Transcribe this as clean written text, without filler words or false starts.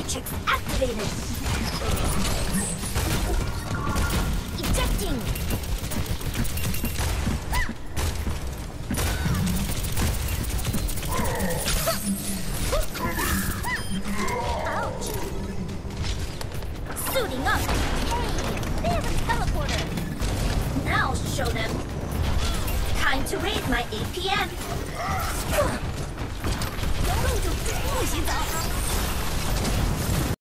Matrix activated. Ejecting. Ouch. Suiting up. Hey, they have a teleporter. Now I'll show them. Time to raise my APM. 有种就不许走。